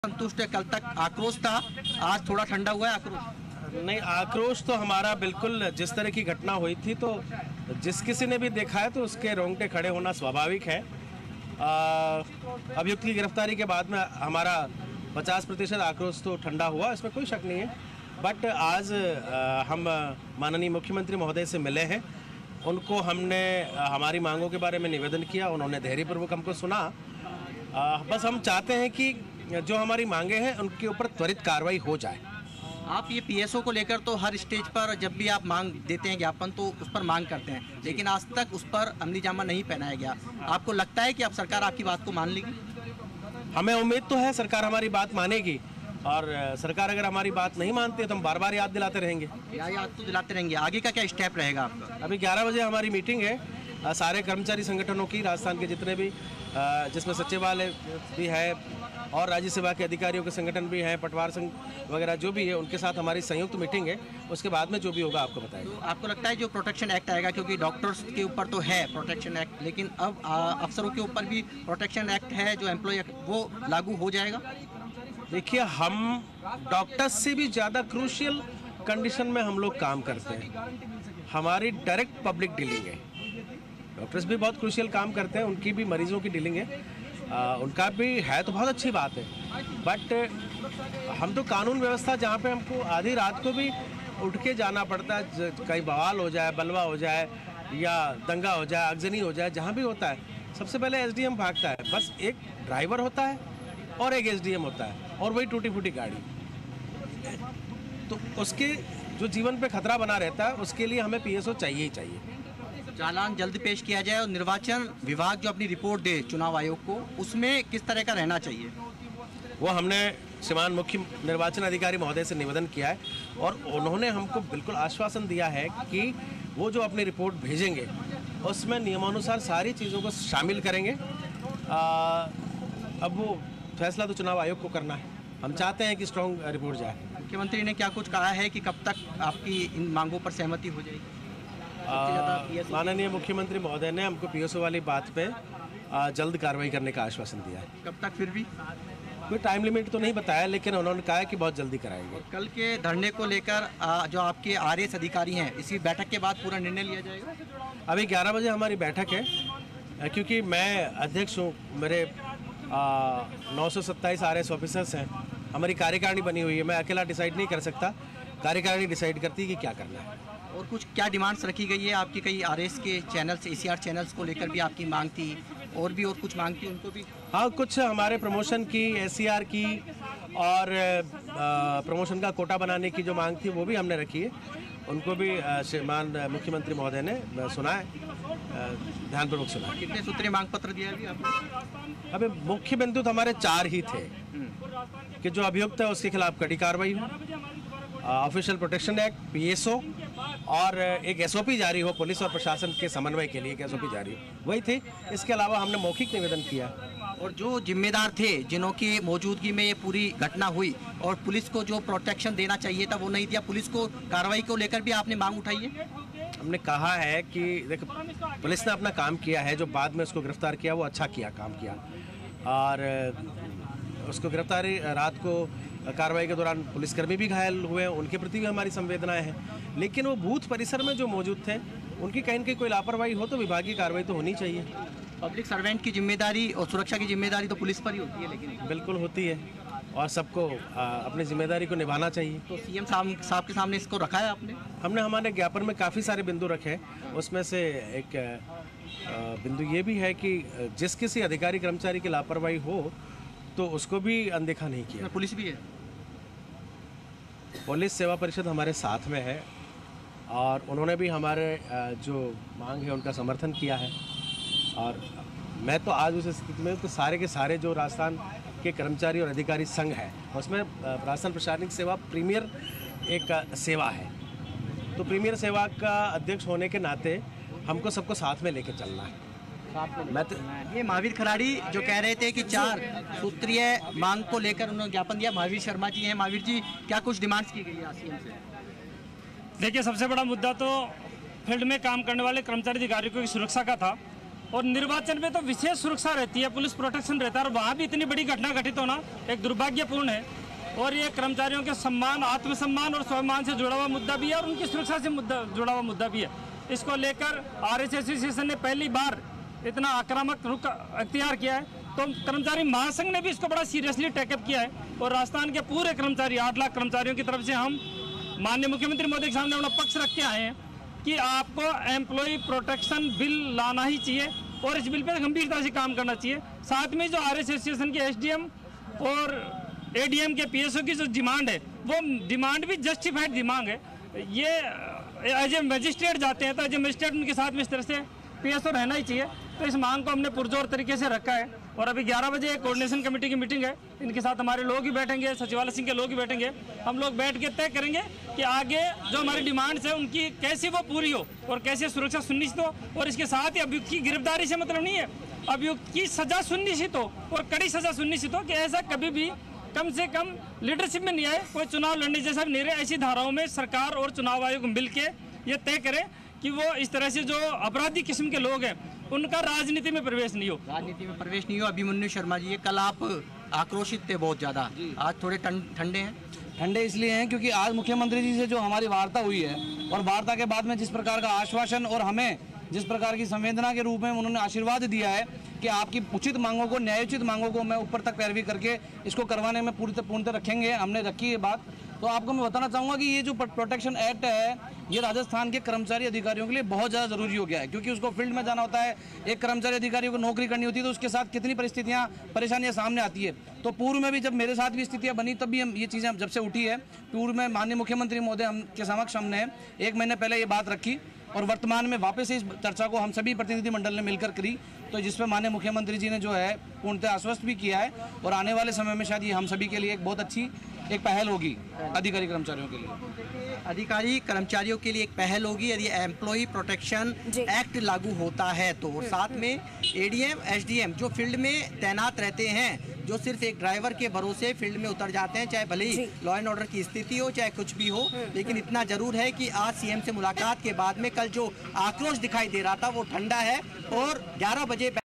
संतुष्ट है? कल तक आक्रोश था, आज थोड़ा ठंडा हुआ है आक्रोश? नहीं, आक्रोश तो हमारा बिल्कुल, जिस तरह की घटना हुई थी तो जिस किसी ने भी देखा है तो उसके रोंगटे खड़े होना स्वाभाविक है। अभियुक्त की गिरफ्तारी के बाद में हमारा 50% आक्रोश तो ठंडा हुआ, इसमें कोई शक नहीं है। बट आज हम माननीय मुख्यमंत्री महोदय से मिले हैं, उनको हमने हमारी मांगों के बारे में निवेदन किया, उन्होंने धैर्यपूर्वक हमको सुना। बस हम चाहते हैं कि जो हमारी मांगे हैं उनके ऊपर त्वरित कार्रवाई हो जाए। आप ये पीएसओ को लेकर तो हर स्टेज पर जब भी आप मांग देते हैं ज्ञापन तो उस पर मांग करते हैं, लेकिन आज तक उस पर अमली जामा नहीं पहनाया गया। आपको लगता है कि अब सरकार आपकी बात को मान लेगी? हमें उम्मीद तो है सरकार हमारी बात मानेगी, और सरकार अगर हमारी बात नहीं मानती है तो हम बार बार याद दिलाते रहेंगे। याद तो दिलाते रहेंगे। आगे का क्या स्टेप रहेगा आपका? अभी 11 बजे हमारी मीटिंग है सारे कर्मचारी संगठनों की, राजस्थान के जितने भी, जिसमें सचिवालय भी है और राज्य सेवा के अधिकारियों के संगठन भी हैं, पटवार संघ वगैरह जो भी है, उनके साथ हमारी संयुक्त मीटिंग है। उसके बाद में जो भी होगा आपको बताएंगे। तो आपको लगता है जो प्रोटेक्शन एक्ट आएगा, क्योंकि डॉक्टर्स के ऊपर तो है प्रोटेक्शन एक्ट, लेकिन अब अफसरों के ऊपर भी प्रोटेक्शन एक्ट है जो एम्प्लॉय एक्ट, वो लागू हो जाएगा? देखिए, हम डॉक्टर्स से भी ज़्यादा क्रूशियल कंडीशन में हम लोग काम करते हैं। हमारी डायरेक्ट पब्लिक डीलिंग है। डॉक्टर्स भी बहुत क्रूशियल काम करते हैं, उनकी भी मरीजों की डीलिंग है, उनका भी है तो बहुत अच्छी बात है। बट हम तो कानून व्यवस्था, जहाँ पे हमको आधी रात को भी उठ के जाना पड़ता है, कहीं बवाल हो जाए, बलवा हो जाए या दंगा हो जाए, आगजनी हो जाए, जहाँ भी होता है सबसे पहले एसडीएम भागता है। बस एक ड्राइवर होता है और एक एसडीएम होता है, और वही टूटी फूटी गाड़ी, तो उसके जो जीवन पे खतरा बना रहता है उसके लिए हमें पीएसओ चाहिए ही चाहिए। चालान जल्द पेश किया जाए और निर्वाचन विभाग जो अपनी रिपोर्ट दे चुनाव आयोग को, उसमें किस तरह का रहना चाहिए? वो हमने श्रीमान मुख्य निर्वाचन अधिकारी महोदय से निवेदन किया है, और उन्होंने हमको बिल्कुल आश्वासन दिया है कि वो जो अपनी रिपोर्ट भेजेंगे उसमें नियमानुसार सारी चीज़ों को शामिल करेंगे। अब वो फैसला तो चुनाव आयोग को करना है। हम चाहते हैं कि स्ट्रॉन्ग रिपोर्ट जाए। मुख्यमंत्री ने क्या कुछ कहा है कि कब तक आपकी इन मांगों पर सहमति हो जाएगी? माननीय मुख्यमंत्री महोदय ने हमको पीएसओ वाली बात पे जल्द कार्रवाई करने का आश्वासन दिया है। कब तक? फिर भी कोई टाइम लिमिट तो नहीं बताया, लेकिन उन्होंने कहा है कि बहुत जल्दी कराएंगे। कल के धरने को लेकर जो आपके आरएस अधिकारी हैं, इसी बैठक के बाद पूरा निर्णय लिया जाएगा? अभी 11 बजे हमारी बैठक है, क्योंकि मैं अध्यक्ष हूँ, मेरे 927 आरएस ऑफिसर्स हैं, हमारी कार्यकारिणी बनी हुई है। मैं अकेला डिसाइड नहीं कर सकता, कार्यकारिणी डिसाइड करती है कि क्या करना है। और कुछ क्या डिमांड्स रखी गई है आपकी? कई आरएस के चैनल्स, एसीआर चैनल्स को लेकर भी आपकी मांग थी, और भी और कुछ मांग थी उनको भी? हाँ, कुछ हमारे प्रमोशन की, एसीआर की और प्रमोशन का कोटा बनाने की जो मांग थी वो भी हमने रखी है। उनको भी श्रीमान मुख्यमंत्री महोदय ने सुना है, ध्यानपूर्वक सुना है। कितने सूत्रीय मांग पत्र दिया अभी आपने? अभी मुख्य बिंदु तो हमारे 4 ही थे कि जो अभियुक्त है उसके खिलाफ कड़ी कार्रवाई हो, ऑफिशियल प्रोटेक्शन एक्ट, पीएसओ, और एक एसओपी जारी हो, पुलिस और प्रशासन के समन्वय के लिए एक एसओपी जारी हो, वही थी। इसके अलावा हमने मौखिक निवेदन किया। और जो जिम्मेदार थे, जिन्हों की मौजूदगी में ये पूरी घटना हुई, और पुलिस को जो प्रोटेक्शन देना चाहिए था वो नहीं दिया, पुलिस को कार्रवाई को लेकर भी आपने मांग उठाई है? हमने कहा है कि देखो, पुलिस ने अपना काम किया है, जो बाद में उसको गिरफ्तार किया वो अच्छा किया, काम किया, और उसको गिरफ्तारी रात को कार्रवाई के दौरान पुलिसकर्मी भी घायल हुए हैं, उनके प्रति भी हमारी संवेदनाएं हैं। लेकिन वो बूथ परिसर में जो मौजूद थे, उनकी कहीं न कहीं कोई लापरवाही हो तो विभागीय कार्रवाई तो होनी चाहिए। पब्लिक सर्वेंट की जिम्मेदारी और सुरक्षा की जिम्मेदारी तो पुलिस पर ही होती है, लेकिन बिल्कुल होती है, और सबको अपनी जिम्मेदारी को निभाना चाहिए। तो सीएम साहब के सामने इसको रखा है आपने? हमने हमारे ज्ञापन में काफ़ी सारे बिंदु रखे हैं, उसमें से एक बिंदु ये भी है कि जिस किसी अधिकारी कर्मचारी की लापरवाही हो तो उसको भी अनदेखा नहीं किया। पुलिस भी है? पुलिस सेवा परिषद हमारे साथ में है, और उन्होंने भी हमारे जो मांग है उनका समर्थन किया है। और मैं तो आज उस स्थिति में तो सारे के सारे जो राजस्थान के कर्मचारी और अधिकारी संघ है, उसमें राजस्थान प्रशासनिक सेवा प्रीमियर एक सेवा है, तो प्रीमियर सेवा का अध्यक्ष होने के नाते हमको सबको साथ में लेके चलना है। मैं तो ये महावीर खराड़ी जो कह रहे थे कि 4 सूत्रीय मांग को लेकर उन्होंने ज्ञापन दिया। महावीर शर्मा जी हैं। महावीर जी, क्या कुछ डिमांड्स की गई है सीएम से? देखिए, सबसे बड़ा मुद्दा तो फील्ड में काम करने वाले कर्मचारी अधिकारियों की सुरक्षा का था, और निर्वाचन में तो विशेष सुरक्षा रहती है, पुलिस प्रोटेक्शन रहता है, और वहाँ भी इतनी बड़ी घटना घटित होना एक दुर्भाग्यपूर्ण है। और ये कर्मचारियों के सम्मान, आत्मसम्मान और स्वाभिमान से जुड़ा हुआ मुद्दा भी है, और उनकी सुरक्षा से जुड़ा हुआ मुद्दा भी है। इसको लेकर RSS एसोसिएशन ने पहली बार इतना आक्रामक रुख अख्तियार किया है, तो कर्मचारी महासंघ ने भी इसको बड़ा सीरियसली टेकअप किया है। और राजस्थान के पूरे कर्मचारी, 8 लाख कर्मचारियों की तरफ से हम माननीय मुख्यमंत्री महोदय के सामने अपना पक्ष रख के आए हैं कि आपको एम्प्लॉय प्रोटेक्शन बिल लाना ही चाहिए, और इस बिल पर गंभीरता से काम करना चाहिए। साथ में जो RSS एसोसिएशन के SDM और ADM के PSO की जो डिमांड है, वो डिमांड भी जस्टिफाइड डिमांड है। ये एज ए मजिस्ट्रेट जाते हैं तो एज ए मजिस्ट्रेट उनके साथ में इस तरह से PSO रहना ही चाहिए। तो इस मांग को हमने पुरजोर तरीके से रखा है, और अभी 11 बजे कोऑर्डिनेशन कमेटी की मीटिंग है, इनके साथ हमारे लोग भी बैठेंगे, सचिवालय सिंह के लोग भी बैठेंगे। हम लोग बैठ के तय करेंगे कि आगे जो हमारी डिमांड्स है उनकी कैसे वो पूरी हो और कैसे सुरक्षा सुनिश्चित हो। और इसके साथ ही अभियुक्त की गिरफ्तारी से मतलब नहीं है, अभियुक्त की सजा सुनिश्चित हो, और कड़ी सजा सुनिश्चित हो कि ऐसा कभी भी कम से कम लीडरशिप में नहीं आए, कोई चुनाव लड़ने जैसा नहीं रहे। ऐसी धाराओं में सरकार और चुनाव आयोग मिल के ये तय करे कि वो इस तरह से जो अपराधी किस्म के लोग हैं उनका राजनीति में प्रवेश नहीं हो। राजनीति में प्रवेश नहीं हो। अभिमन्यु शर्मा जी, ये कल आप आक्रोशित थे बहुत ज़्यादा, आज थोड़े ठंडे हैं। ठंडे इसलिए हैं क्योंकि आज मुख्यमंत्री जी से जो हमारी वार्ता हुई है, और वार्ता के बाद में जिस प्रकार का आश्वासन और हमें जिस प्रकार की संवेदना के रूप में उन्होंने आशीर्वाद दिया है कि आपकी उचित मांगों को, न्यायोचित मांगों को मैं ऊपर तक पैरवी करके इसको करवाने में पूर्णतः रखेंगे, हमने रखी है बात। तो आपको मैं बताना चाहूँगा कि ये जो प्रोटेक्शन एक्ट है, ये राजस्थान के कर्मचारी अधिकारियों के लिए बहुत ज़्यादा ज़रूरी हो गया है, क्योंकि उसको फील्ड में जाना होता है। एक कर्मचारी अधिकारी को नौकरी करनी होती है, तो उसके साथ कितनी परिस्थितियाँ, परेशानियाँ सामने आती है। तो पूर्व में भी जब मेरे साथ भी स्थितियाँ बनी, तब भी हम ये चीज़ें जब से उठी है, पूर्व में माननीय मुख्यमंत्री महोदय के समक्ष हमने 1 महीने पहले ये बात रखी, और वर्तमान में वापस इस चर्चा को हम सभी प्रतिनिधि मंडल ने मिलकर करी, तो जिसमें माननीय मुख्यमंत्री जी ने जो है पूर्णतः आश्वस्त भी किया है, और आने वाले समय में शायद ये हम सभी के लिए एक बहुत अच्छी एक पहल होगी अधिकारी कर्मचारियों के लिए। अधिकारी कर्मचारियों के लिए एक पहल होगी यदि एम्प्लॉय प्रोटेक्शन एक्ट लागू होता है तो। साथ में ADM SDM जो फील्ड में तैनात रहते हैं, जो सिर्फ एक ड्राइवर के भरोसे फील्ड में उतर जाते हैं, चाहे भले ही लॉ एंड ऑर्डर की स्थिति हो, चाहे कुछ भी हो, लेकिन इतना जरूर है कि आज CM से मुलाकात के बाद में कल जो आक्रोश दिखाई दे रहा था वो ठंडा है, और 11 बजे